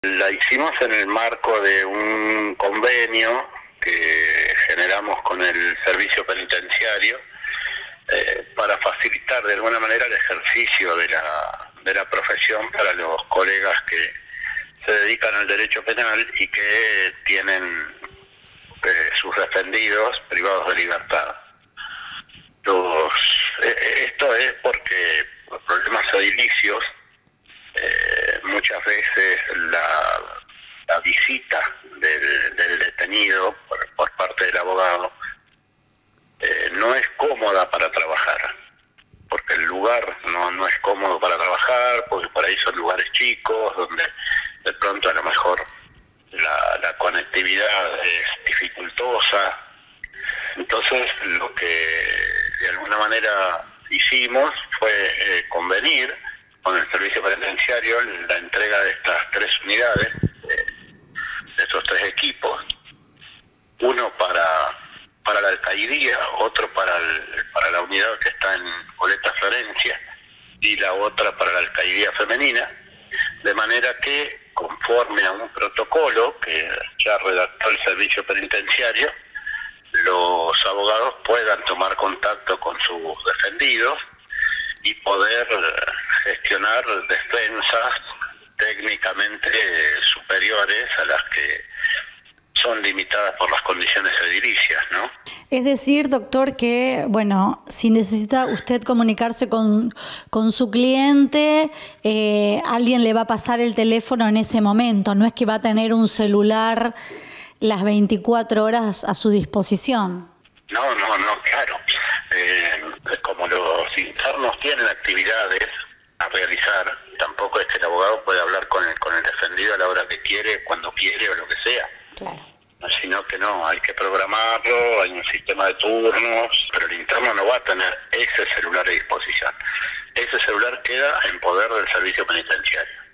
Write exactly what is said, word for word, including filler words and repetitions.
La hicimos en el marco de un convenio que generamos con el servicio penitenciario eh, para facilitar de alguna manera el ejercicio de la, de la profesión para los colegas que se dedican al derecho penal y que tienen eh, sus defendidos privados de libertad. Los, eh, esto es porque por problemas edilicios eh, muchas veces la, la visita del, del detenido por, por parte del abogado eh, no es cómoda para trabajar, porque el lugar no, no es cómodo para trabajar, porque por ahí son lugares chicos, donde de pronto a lo mejor la, la conectividad es dificultosa. Entonces lo que de alguna manera hicimos fue eh, convenir con el servicio penitenciario la entrega de estas tres unidades, eh, de estos tres equipos, uno para para la alcaldía, otro para el, para la unidad que está en Coleta Florencia y la otra para la alcaldía femenina, de manera que conforme a un protocolo que ya redactó el servicio penitenciario, los abogados puedan tomar contacto con sus defendidos y poder gestionar defensas técnicamente superiores a las que son limitadas por las condiciones edilicias, ¿no? Es decir, doctor, que, bueno, si necesita usted comunicarse con, con su cliente, eh, alguien le va a pasar el teléfono en ese momento, no es que va a tener un celular las veinticuatro horas a su disposición. No, no, no, claro. Eh, como los internos tienen actividades a realizar, tampoco es que el abogado pueda hablar con el, con el defendido a la hora que quiere, cuando quiere o lo que sea. Claro. Sino que no, hay que programarlo, hay un sistema de turnos, pero el interno no va a tener ese celular a disposición. Ese celular queda en poder del servicio penitenciario.